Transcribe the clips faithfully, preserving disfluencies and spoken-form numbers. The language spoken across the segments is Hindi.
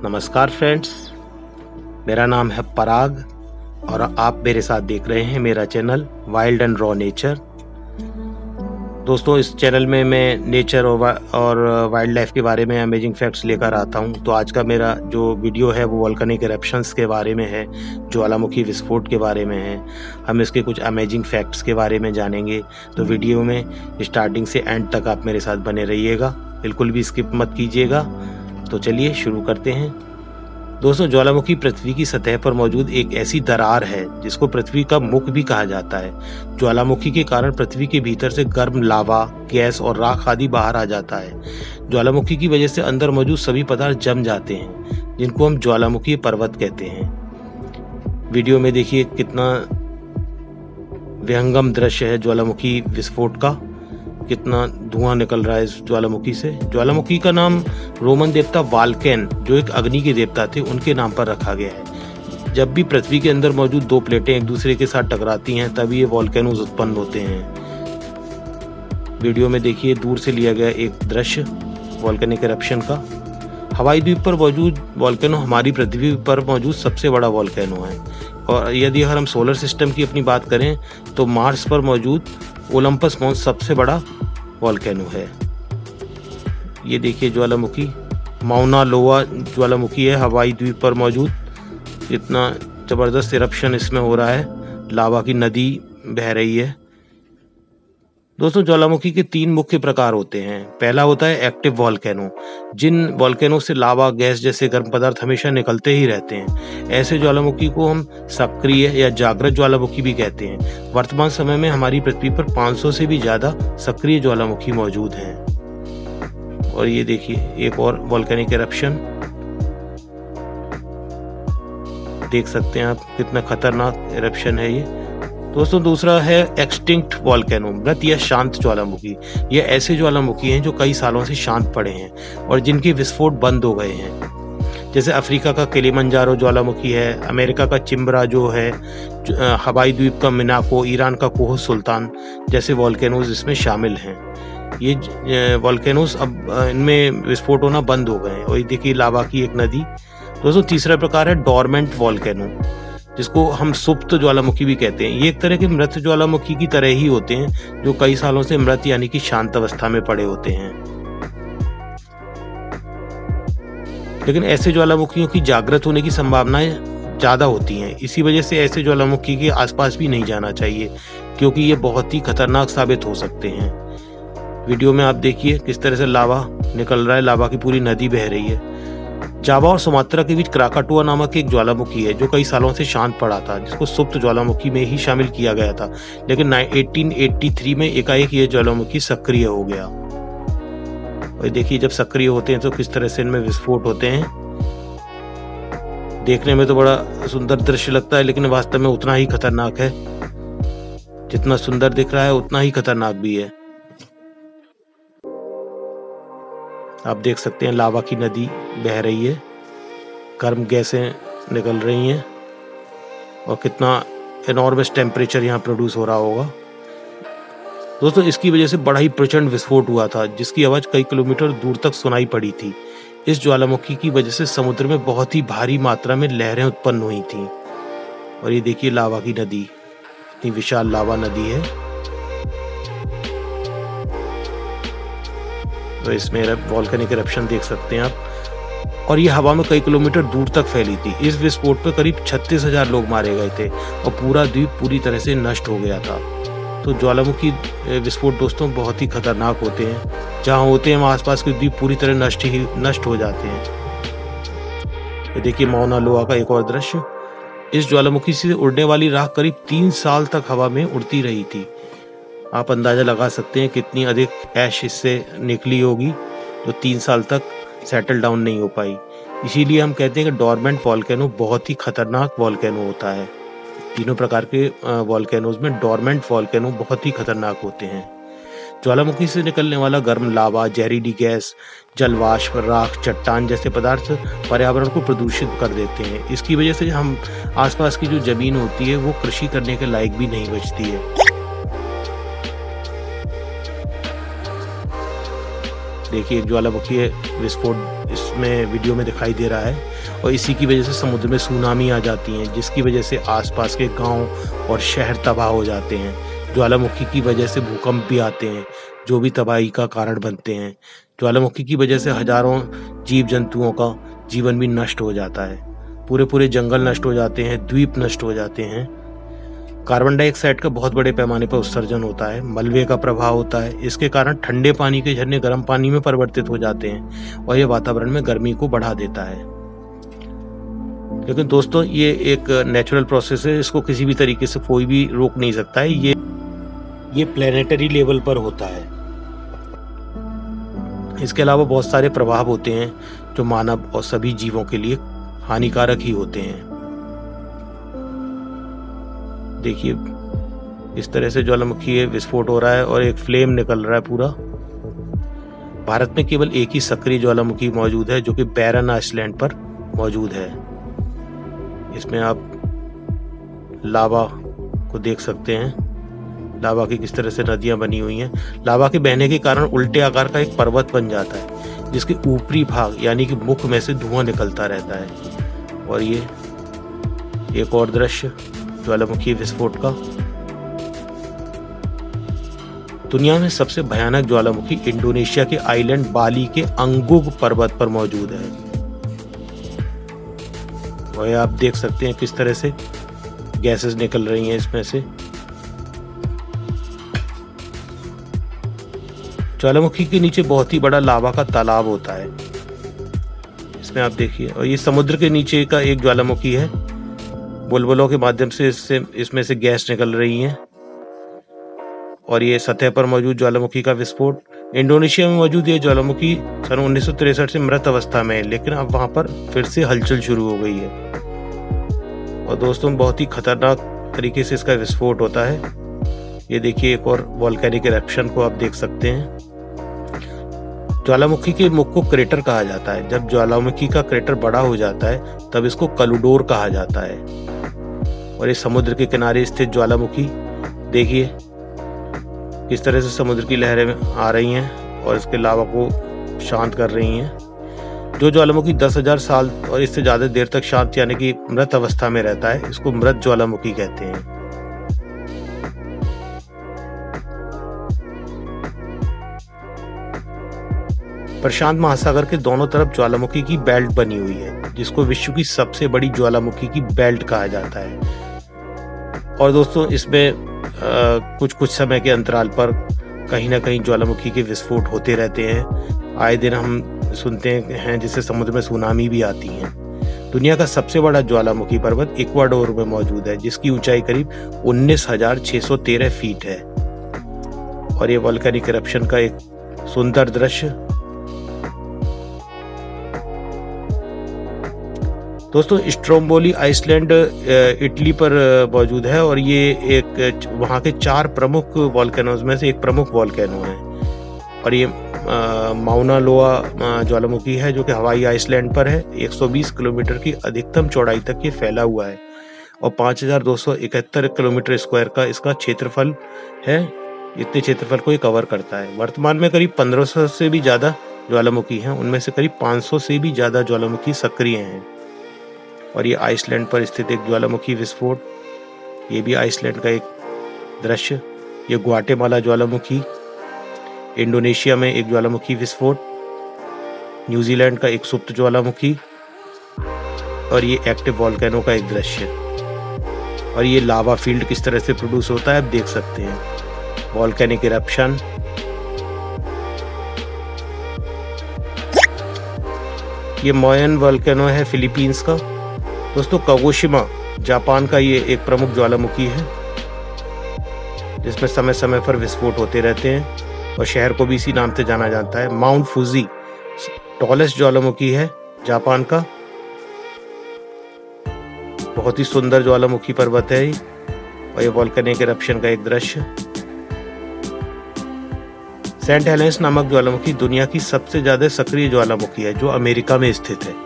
नमस्कार फ्रेंड्स, मेरा नाम है पराग और आप मेरे साथ देख रहे हैं मेरा channel wild and raw nature. दोस्तों, इस चैनल में मैं नेचर और वाइल्ड लाइफ के बारे में अमेजिंग फैक्ट्स लेकर आता हूं। तो आज का मेरा जो वीडियो है वो वोल्केनिक इरप्शंस के बारे में है, ज्वालामुखी विस्फोट के बारे में है। हम इसके कुछ अमेजिंग फैक्ट्स के बारे में जानेंगे। तो वीडियो में स्टार्टिंग से एंड तक आप मेरे साथ बने रहिएगा, बिल्कुल भी स्किप मत कीजिएगा। तो चलिए शुरू करते हैं। दोस्तों, ज्वालामुखी पृथ्वी की सतह पर मौजूद एक ऐसी दरार है जिसको पृथ्वी का मुख भी कहा जाता है। ज्वालामुखी के कारण पृथ्वी के भीतर से गर्म लावा, गैस और राख आदि बाहर आ जाता है। ज्वालामुखी की वजह से अंदर मौजूद सभी पदार्थ जम जाते हैं, जिनको हम ज्वालामुखी पर्वत कहते हैं। वीडियो में देखिए कितना विहंगम दृश्य है ज्वालामुखी विस्फोट का, कितना धुआं निकल रहा है इस ज्वालामुखी से। ज्वालामुखी का नाम रोमन देवता वाल्केन, जो एक अग्नि के देवता थे, उनके नाम पर रखा गया है। जब भी पृथ्वी के अंदर मौजूद दो प्लेटें एक दूसरे के साथ टकराती हैं, तभी ये वॉल्केनोज उत्पन्न होते हैं। वीडियो में देखिए दूर से लिया गया एक दृश्य वॉल्केनिक इरप्शन का। हवाई द्वीप पर मौजूद वॉल्केनो हमारी पृथ्वी पर मौजूद सबसे बड़ा वॉल्केनो है। और यदि अगर हम सोलर सिस्टम की अपनी बात करें तो मार्स पर मौजूद ओलंपस मॉन्स सबसे बड़ा वॉल्केनो है। ये देखिए ज्वालामुखी माउना लोआ ज्वालामुखी है हवाई द्वीप पर मौजूद। इतना जबरदस्त इरप्शन इसमें हो रहा है, लावा की नदी बह रही है। दोस्तों, ज्वालामुखी के तीन मुख्य प्रकार होते हैं। पहला होता है एक्टिव वॉल्केनो, जिन वॉल्केनो से लावा, गैस जैसे गर्म पदार्थ हमेशा निकलते ही रहते हैं। ऐसे ज्वालामुखी को हम सक्रिय या जागृत ज्वालामुखी भी कहते हैं। वर्तमान समय में हमारी पृथ्वी पर पाँच सौ से भी ज्यादा सक्रिय ज्वालामुखी मौजूद हैं। और ये देखिए एक और वॉल्केनिक इरप्शन, देख सकते हैं आप कितना खतरनाक इरप्शन है ये। दोस्तों, दूसरा है एक्सटिंक्ट वॉल्केनो, मृत या शांत ज्वालामुखी। ये ऐसे ज्वालामुखी हैं जो कई सालों से शांत पड़े हैं और जिनके विस्फोट बंद हो गए हैं। जैसे अफ्रीका का किलिमंजारो ज्वालामुखी है, अमेरिका का चिम्बरा जो है, हवाई द्वीप का मिनाको, ईरान का कोह सुल्तान जैसे वॉल्केनोज इसमें शामिल हैं। ये वॉल्केनोज अब इनमें विस्फोट होना बंद हो गए हैं। और ये देखिए लावा की एक नदी। दोस्तों, तीसरा प्रकार है डोरमेंट वॉल्केनो, जिसको हम सुप्त ज्वालामुखी भी कहते हैं। ये एक तरह के मृत ज्वालामुखी की तरह ही होते हैं, जो कई सालों से मृत यानी कि शांत अवस्था में पड़े होते हैं। लेकिन ऐसे ज्वालामुखियों की जागृत होने की संभावनाएं ज्यादा होती हैं। इसी वजह से ऐसे ज्वालामुखी के आसपास भी नहीं जाना चाहिए, क्योंकि ये बहुत ही खतरनाक साबित हो सकते हैं। वीडियो में आप देखिए किस तरह से लावा निकल रहा है, लावा की पूरी नदी बह रही है। जावा और सुमात्रा के बीच क्राकाटुआ नामक एक ज्वालामुखी है जो कई सालों से शांत पड़ा था, जिसको सुप्त ज्वालामुखी में ही शामिल किया गया था। लेकिन अठारह सौ तिरासी में एकाएक ये ज्वालामुखी सक्रिय हो गया। और देखिए जब सक्रिय होते हैं तो किस तरह से इनमें विस्फोट होते हैं। देखने में तो बड़ा सुंदर दृश्य लगता है, लेकिन वास्तव में उतना ही खतरनाक है। जितना सुंदर दिख रहा है उतना ही खतरनाक भी है। आप देख सकते हैं लावा की नदी बह रही है, गर्म गैसें निकल रही हैं और कितना एनॉर्मस टेम्परेचर यहाँ प्रोड्यूस हो रहा होगा। दोस्तों, इसकी वजह से बड़ा ही प्रचंड विस्फोट हुआ था, जिसकी आवाज कई किलोमीटर दूर तक सुनाई पड़ी थी। इस ज्वालामुखी की वजह से समुद्र में बहुत ही भारी मात्रा में लहरें उत्पन्न हुई थी। और ये देखिए लावा की नदी, इतनी विशाल लावा नदी है। तो इसमें वॉल्केनिक इरप्शन देख सकते हैं आप। और ये हवा में कई किलोमीटर दूर तक फैली थी। इस विस्फोट में करीब छत्तीस हजार लोग मारे गए थे और पूरा द्वीप पूरी तरह से नष्ट हो गया था। तो ज्वालामुखी विस्फोट दोस्तों बहुत ही खतरनाक होते हैं। जहाँ होते हैं वहाँ आसपास के द्वीप पूरी तरह नष्ट ही नष्ट हो जाते हैं। ये देखिए माउना लोआ का एक और दृश्य। इस ज्वालामुखी से उड़ने वाली राख करीब तीन साल तक हवा में उड़ती रही थी। आप अंदाजा लगा सकते हैं कितनी अधिक ऐश इससे निकली होगी, जो तीन साल तक सेटल डाउन नहीं हो पाई। इसीलिए हम कहते हैं कि डोरमेंट वॉल्केनो बहुत ही खतरनाक वॉल्केनो होता है। तीनों प्रकार के वॉल्केनोज में डोरमेंट वॉल्केनो बहुत ही खतरनाक होते हैं। ज्वालामुखी से निकलने वाला गर्म लावा, जहरीली गैस, जलवाष्प, राख, चट्टान जैसे पदार्थ पर्यावरण को प्रदूषित कर देते हैं। इसकी वजह से हम आसपास की जो जमीन होती है वो कृषि करने के लायक भी नहीं बचती है। देखिए एक ज्वालामुखी विस्फोट इसमें वीडियो में दिखाई दे रहा है और इसी की वजह से समुद्र में सुनामी आ जाती हैं, जिसकी वजह से आसपास के गांव और शहर तबाह हो जाते हैं। ज्वालामुखी की वजह से भूकंप भी आते हैं जो भी तबाही का कारण बनते हैं। ज्वालामुखी की वजह से हजारों जीव जंतुओं का जीवन भी नष्ट हो जाता है, पूरे पूरे जंगल नष्ट हो जाते हैं, द्वीप नष्ट हो जाते हैं। कार्बन डाइऑक्साइड का बहुत बड़े पैमाने पर उत्सर्जन होता है, मलबे का प्रभाव होता है। इसके कारण ठंडे पानी के झरने गर्म पानी में परिवर्तित हो जाते हैं और यह वातावरण में गर्मी को बढ़ा देता है। लेकिन दोस्तों ये एक नेचुरल प्रोसेस है, इसको किसी भी तरीके से कोई भी रोक नहीं सकता है। ये ये प्लेनेटरी लेवल पर होता है। इसके अलावा बहुत सारे प्रभाव होते हैं जो मानव और सभी जीवों के लिए हानिकारक ही होते हैं। देखिए इस तरह से ज्वालामुखी विस्फोट हो रहा है और एक फ्लेम निकल रहा है पूरा। भारत में केवल एक ही सक्रिय ज्वालामुखी मौजूद है जो कि बैरन आइसलैंड पर मौजूद है। इसमें आप लावा को देख सकते हैं, लावा की किस तरह से नदियां बनी हुई हैं। लावा के बहने के कारण उल्टे आकार का एक पर्वत बन जाता है जिसके ऊपरी भाग यानी कि मुख में से धुआं निकलता रहता है। और ये एक और दृश्य ज्वालामुखी विस्फोट का। दुनिया में सबसे भयानक ज्वालामुखी इंडोनेशिया के आइलैंड बाली के अंगुग पर्वत पर मौजूद है और आप देख सकते हैं किस तरह से गैसेस निकल रही हैं इसमें से। ज्वालामुखी के नीचे बहुत ही बड़ा लावा का तालाब होता है, इसमें आप देखिए। और ये समुद्र के नीचे का एक ज्वालामुखी है, बुलबुलों के माध्यम से इससे इसमें से गैस निकल रही है। और ये सतह पर मौजूद ज्वालामुखी का विस्फोट। इंडोनेशिया में मौजूद ये ज्वालामुखी सन उन्नीस सौ तिरसठ से मृत अवस्था में है, लेकिन अब वहां पर फिर से हलचल शुरू हो गई है। और दोस्तों बहुत ही खतरनाक तरीके से इसका विस्फोट होता है। ये देखिए एक और वोल्केनिक इरप्शन को आप देख सकते हैं। ज्वालामुखी के मुख को क्रेटर कहा जाता है। जब ज्वालामुखी का क्रेटर बड़ा हो जाता है तब इसको कलुडोर कहा जाता है। और इस समुद्र के किनारे स्थित ज्वालामुखी देखिए किस तरह से समुद्र की लहरें आ रही हैं और इसके लावा को शांत कर रही हैं। जो ज्वालामुखी दस हजार साल और इससे ज्यादा देर तक शांत यानी कि मृत अवस्था में रहता है, इसको मृत ज्वालामुखी कहते हैं। प्रशांत महासागर के दोनों तरफ ज्वालामुखी की बेल्ट बनी हुई है जिसको विश्व की सबसे बड़ी ज्वालामुखी की बेल्ट कहा जाता है। और दोस्तों इसमें आ, कुछ कुछ समय के अंतराल पर कहीं ना कहीं ज्वालामुखी के विस्फोट होते रहते हैं। आए दिन हम सुनते हैं जिससे समुद्र में सुनामी भी आती है। दुनिया का सबसे बड़ा ज्वालामुखी पर्वत इक्वाडोर में मौजूद है जिसकी ऊंचाई करीब उन्नीस हजार छह सौ तेरह फीट है। और ये वोल्केनिक इरप्शन का एक सुंदर दृश्य। दोस्तों स्ट्रोम्बोली आइसलैंड इटली पर मौजूद है और ये एक वहाँ के चार प्रमुख वॉल्केनोज में से एक प्रमुख वॉल्केनो है। और ये माउना लोआ ज्वालामुखी है जो कि हवाई आइसलैंड पर है। एक सौ बीस किलोमीटर की अधिकतम चौड़ाई तक ये फैला हुआ है और पाँच हजार दो सौ इकहत्तर किलोमीटर स्क्वायर का इसका क्षेत्रफल है। इतने क्षेत्रफल को ये कवर करता है। वर्तमान में करीब पंद्रह सौ से भी ज्यादा ज्वालामुखी हैं, उनमें से करीब पाँच सौ से भी ज्यादा ज्वालामुखी सक्रिय हैं। और ये आइसलैंड पर स्थित एक ज्वालामुखी विस्फोट, ये भी आइसलैंड का एक दृश्य। ये ग्वाटेमाला ज्वालामुखी, इंडोनेशिया में एक ज्वालामुखी विस्फोट, न्यूजीलैंड का एक सुप्त ज्वालामुखी और ये एक्टिव वॉल्केनो का एक दृश्य। और ये लावा फील्ड किस तरह से प्रोड्यूस होता है आप देख सकते हैं। वॉल्केनिक इरप्शन, ये मोयन वॉल्केनो है फिलीपींस का। दोस्तों कागोशिमा जापान का ये एक प्रमुख ज्वालामुखी है जिसमें समय समय पर विस्फोट होते रहते हैं और शहर को भी इसी नाम से जाना जाता है। माउंट फूजी टॉलेस्ट ज्वालामुखी है जापान का, बहुत ही सुंदर ज्वालामुखी पर्वत है और ये वोल्केनिक इरप्शन का एक दृश्य। सेंट हेलेंस नामक ज्वालामुखी दुनिया की सबसे ज्यादा सक्रिय ज्वालामुखी है जो अमेरिका में स्थित है।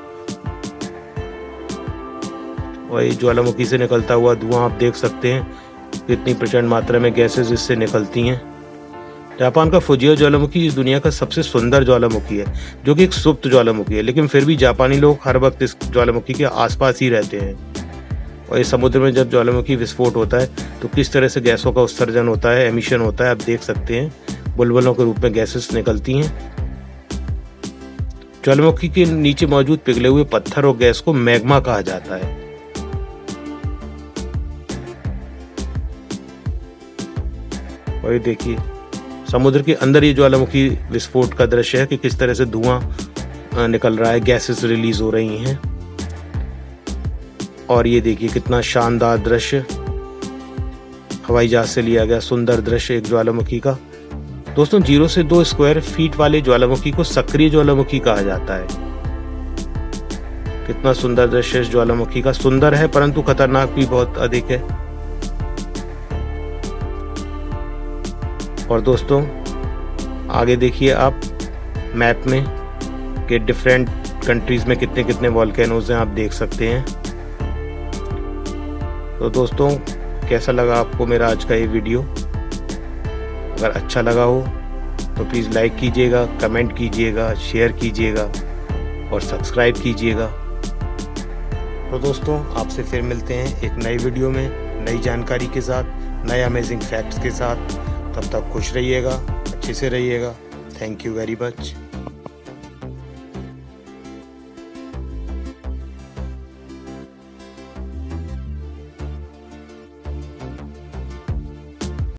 और ये ज्वालामुखी से निकलता हुआ धुआं आप देख सकते हैं कितनी प्रचंड मात्रा में गैसेस इससे निकलती हैं। जापान का फुजिया ज्वालामुखी इस दुनिया का सबसे सुंदर ज्वालामुखी है, जो कि एक सुप्त ज्वालामुखी है, लेकिन फिर भी जापानी लोग हर वक्त इस ज्वालामुखी के आसपास ही रहते हैं। और इस समुद्र में जब ज्वालामुखी विस्फोट होता है तो किस तरह से गैसों का उत्सर्जन होता है, एमिशन होता है, आप देख सकते हैं। बुलबुलों के रूप में गैसेस निकलती हैं। ज्वालामुखी के नीचे मौजूद पिघले हुए पत्थर और गैस को मैग्मा कहा जाता है। और ये देखिए समुद्र के अंदर ये ज्वालामुखी विस्फोट का दृश्य है कि किस तरह से धुआं निकल रहा है, गैसेस रिलीज हो रही हैं। और ये देखिए कितना शानदार दृश्य, हवाई जहाज से लिया गया सुंदर दृश्य एक ज्वालामुखी का। दोस्तों जीरो से दो स्क्वायर फीट वाले ज्वालामुखी को सक्रिय ज्वालामुखी कहा जाता है। कितना सुंदर दृश्य इस ज्वालामुखी का, सुंदर है परंतु खतरनाक भी बहुत अधिक है। और दोस्तों आगे देखिए आप मैप में कि डिफरेंट कंट्रीज में कितने कितने वॉल्केनोज हैं, आप देख सकते हैं। तो दोस्तों कैसा लगा आपको मेरा आज का ये वीडियो? अगर अच्छा लगा हो तो प्लीज़ लाइक कीजिएगा, कमेंट कीजिएगा, शेयर कीजिएगा और सब्सक्राइब कीजिएगा। तो दोस्तों आपसे फिर मिलते हैं एक नई वीडियो में नई जानकारी के साथ, नए अमेजिंग फैक्ट्स के साथ। तब तक खुश रहिएगा, अच्छे से रहिएगा। Thank you very much.